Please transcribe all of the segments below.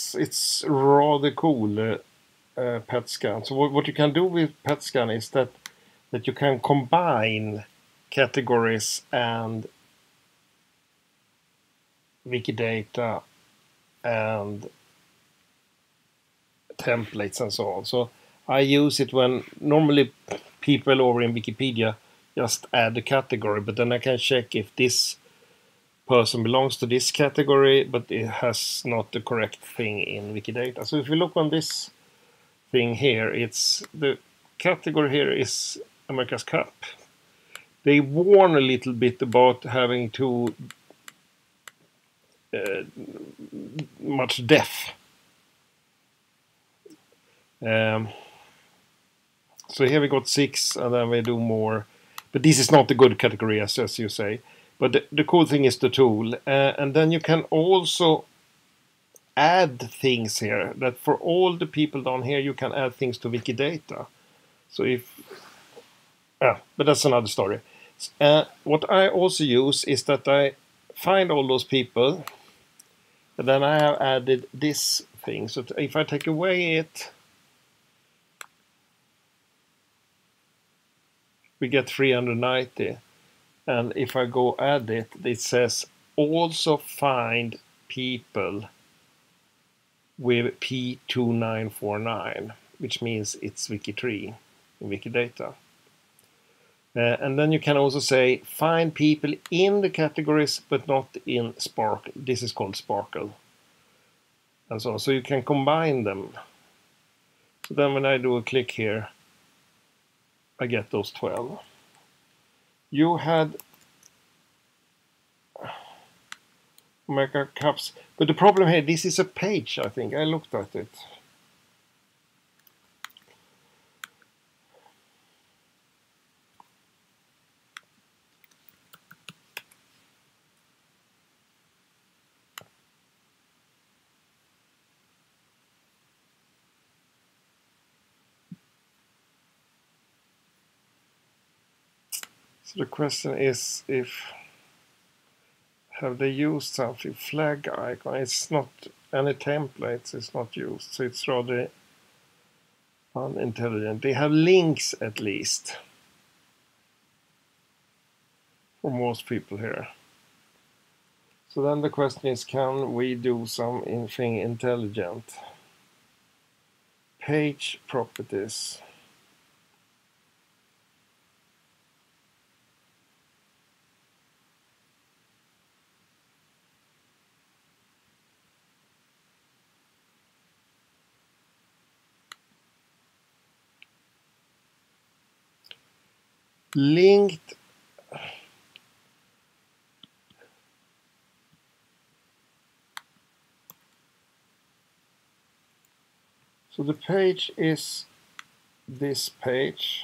it's rather cool, PetScan. So what you can do with PetScan is that you can combine categories and Wikidata and templates and so on. So I use it when normally people over in Wikipedia just add a category, but then I can check if this person belongs to this category, but it has not the correct thing in Wikidata. So if you look on this thing here, it's the category here is America's Cup. They warn a little bit about having too much depth. So here we got 6, and then we do more. But this is not a good category, as you say. But the cool thing is the tool. And then you can also add things here. That for all the people down here, you can add things to Wikidata. So if... but that's another story. What I also use is that I find all those people. And then I have added this thing. So if I take away it, we get 390. And if I go add it, it says also find people with P2949, which means it's Wiki3 in Wikidata. And then you can also say find people in the categories, but not in Sparkle. This is called Sparkle. And so on. So you can combine them. So then when I do a click here, I get those 12. You had America Cups, but the problem here, this is a page, I think. I looked at it. So the question is if have they used something flag icon? It's not any templates. It's not used, so it's rather unintelligent. They have links at least for most people here. So then the question is, can we do something intelligent? Page properties. Linked. So the page is this page.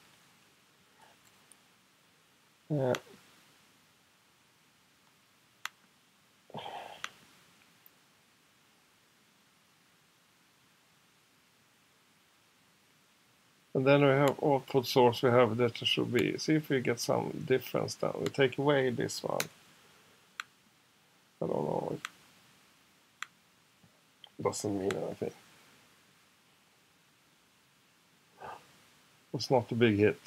And then we have output source, we have that it should be. See if we get some difference then. We take away this one. I don't know. It doesn't mean anything. It's not a big hit.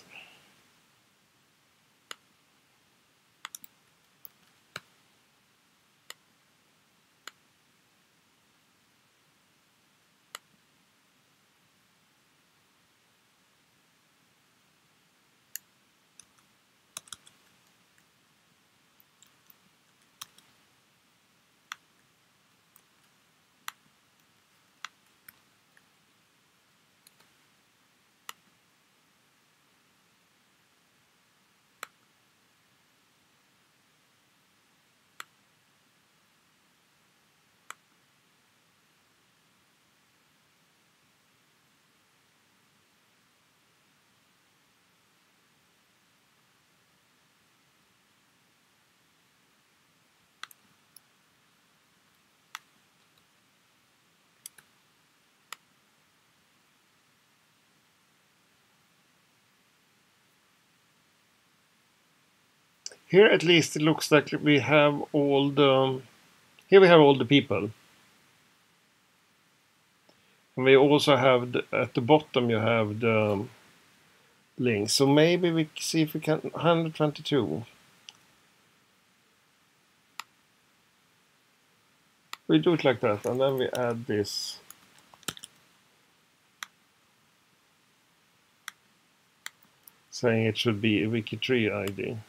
Here at least it looks like we have all the... Here we have all the people. And we also have at the bottom you have the link. So maybe we see if we can 122. We do it like that, and then we add this. Saying it should be a Wikitree ID.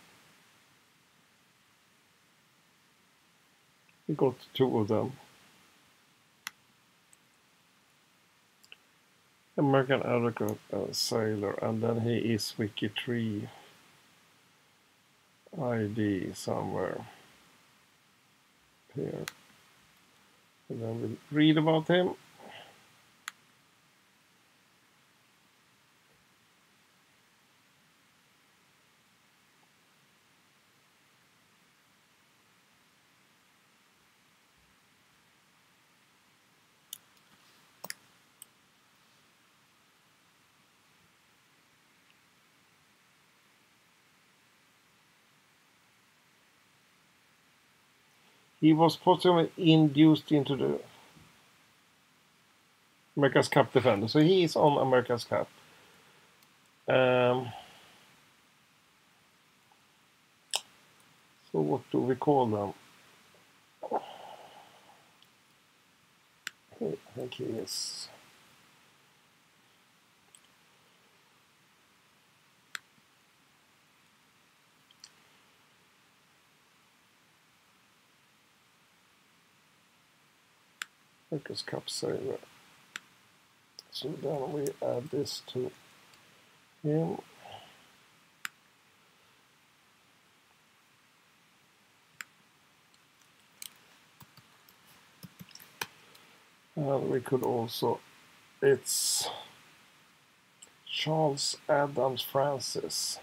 We got 2 of them. American Advocate Sailor, and then he is Wikitree ID somewhere here. And then we'll read about him. He was possibly induced into the America's Cup Defender. So he is on America's Cup. So what do we call them? I think he is. America's Cup Sailor. So then we add this to him. And we could also, it's Charles Adams Francis.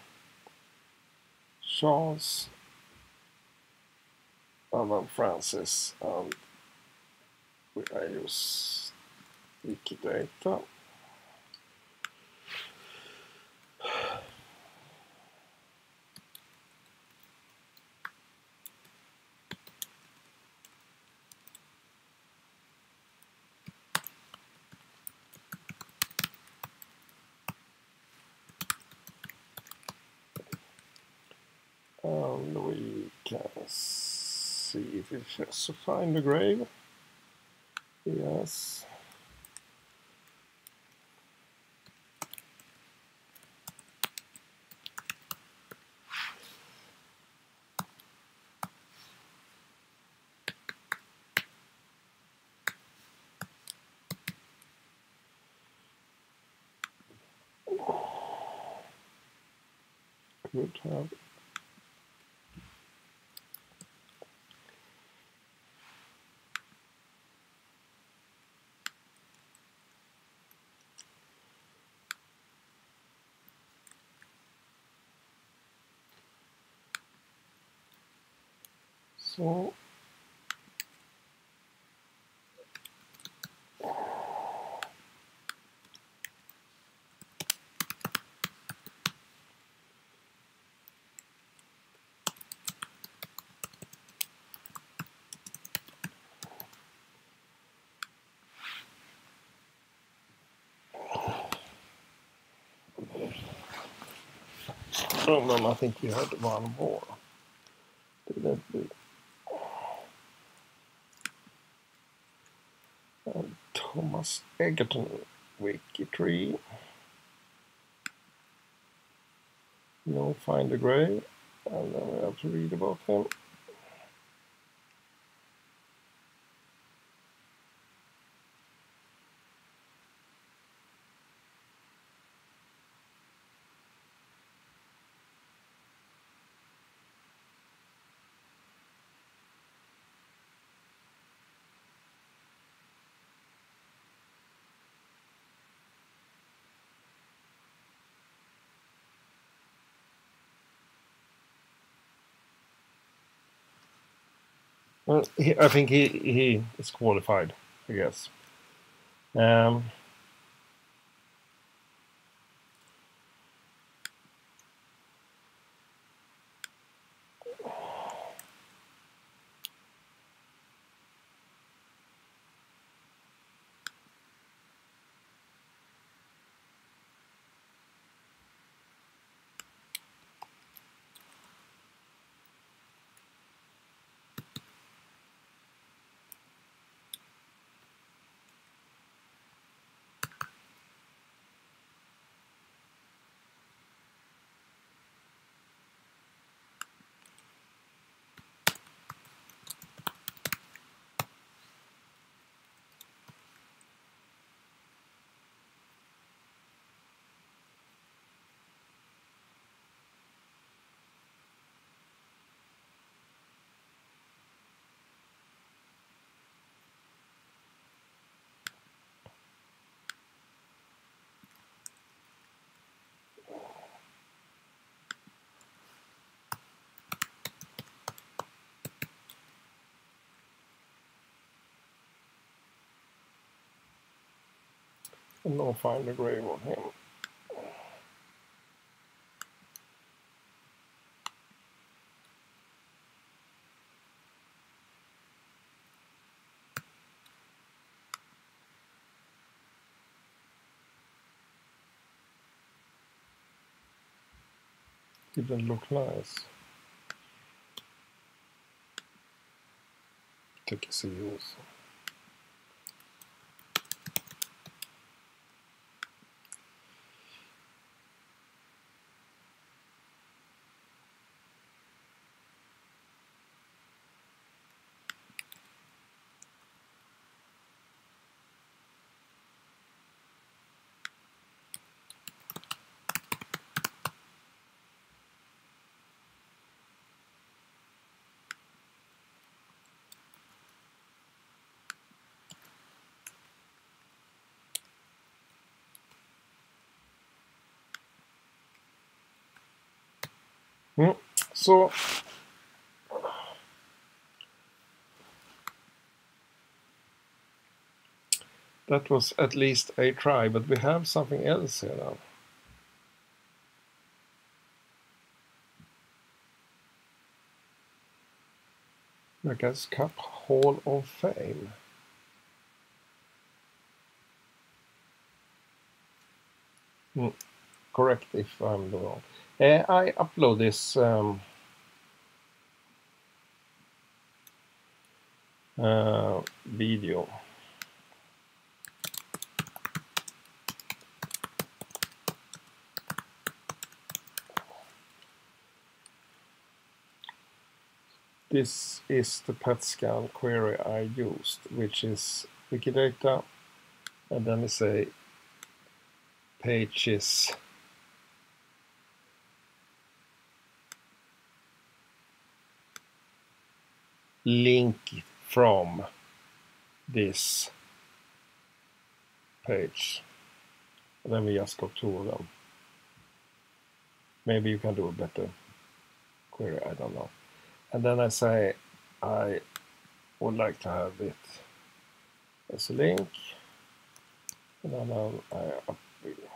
Charles Adams Francis, and I use Wikidata. And we can see if it has to find the grave. Yes. Could have. So oh no, I think we had one more. Didn't we? Thomas Egerton, Wikitree. No, find the grave, and then we have to read about him. Well, I think he is qualified, I guess. and now find the grave on him. Didn't look nice. Take a see also. So that was at least a try, but we have something else here now. Vegas Cup Hall of Fame. Correct if I'm wrong. I upload this video. This is the PetScan query I used, which is Wikidata, and then we say pages link from this page. And then we just got 2 of them. Maybe you can do a better query, I don't know. And then I say I would like to have it as a link. And then I